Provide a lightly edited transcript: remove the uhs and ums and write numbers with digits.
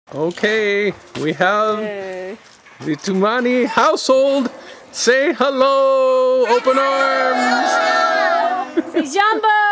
Okay, we have the Tumaini household. Say hello! Open arms! Say Jumbo!